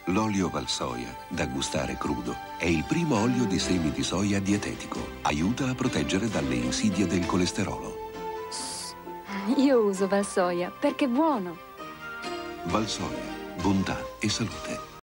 L'olio Valsoia, da gustare crudo, è il primo olio di semi di soia dietetico. Aiuta a proteggere dalle insidie del colesterolo. Io uso Valsoia perché è buono. Valsoia, bontà e salute.